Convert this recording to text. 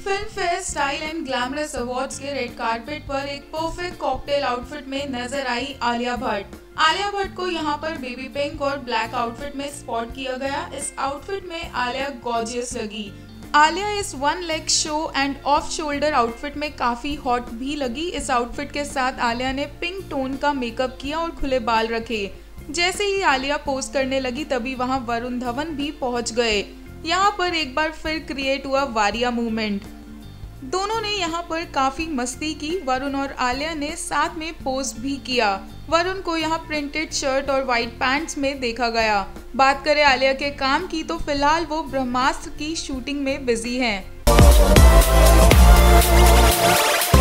Film fair style and glamorous awards के red carpet पर एक परफेक्ट कॉकटेल आउटफिट में नजर आई आलिया भट्ट। आलिया भट्ट को यहाँ पर बेबी पिंक और ब्लैक आउटफिट में स्पॉट किया गया। इस आउटफिट में आलिया गॉर्जियस लगी। आलिया इस one leg show and off shoulder outfit में काफी हॉट भी लगी। इस आउटफिट के साथ आलिया ने पिंक टोन का मेकअप किया और खुले बाल रखे। जैसे ही आलिया पोज करने लगी तभी वहां वरुण धवन भी पहुंच गए। यहाँ पर एक बार फिर क्रिएट हुआ वारिया मूवमेंट। दोनों ने यहाँ पर काफी मस्ती की। वरुण और आलिया ने साथ में पोज भी किया। वरुण को यहाँ प्रिंटेड शर्ट और व्हाइट पैंट्स में देखा गया। बात करें आलिया के काम की तो फिलहाल वो ब्रह्मास्त्र की शूटिंग में बिजी हैं।